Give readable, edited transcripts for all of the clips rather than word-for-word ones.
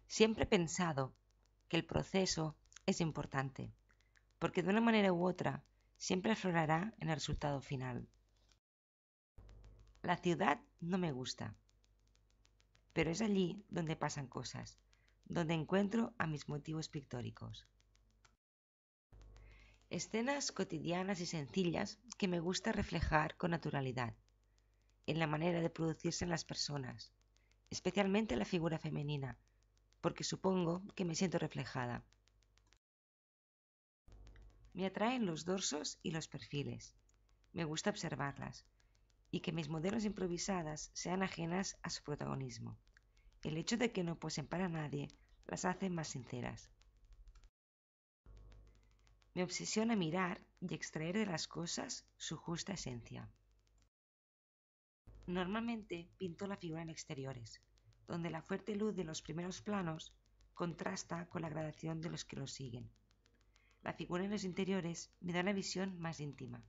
Siempre he pensado que el proceso es importante, porque de una manera u otra siempre aflorará en el resultado final. La ciudad no me gusta, pero es allí donde pasan cosas, donde encuentro a mis motivos pictóricos. Escenas cotidianas y sencillas que me gusta reflejar con naturalidad, en la manera de producirse en las personas, especialmente la figura femenina, porque supongo que me siento reflejada. Me atraen los dorsos y los perfiles. Me gusta observarlas y que mis modelos improvisadas sean ajenas a su protagonismo. El hecho de que no posen para nadie las hace más sinceras. Me obsesiona mirar y extraer de las cosas su justa esencia. Normalmente pinto la figura en exteriores, donde la fuerte luz de los primeros planos contrasta con la gradación de los que los siguen. La figura en los interiores me da una visión más íntima.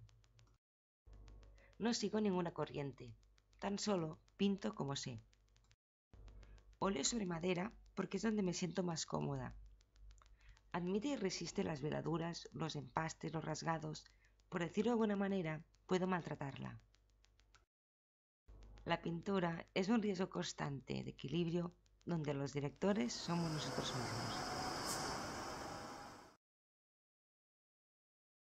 No sigo ninguna corriente, tan solo pinto como sé. Óleo sobre madera porque es donde me siento más cómoda. Admite y resiste las veladuras, los empastes, los rasgados. Por decirlo de alguna manera, puedo maltratarla. La pintura es un riesgo constante de equilibrio donde los directores somos nosotros mismos.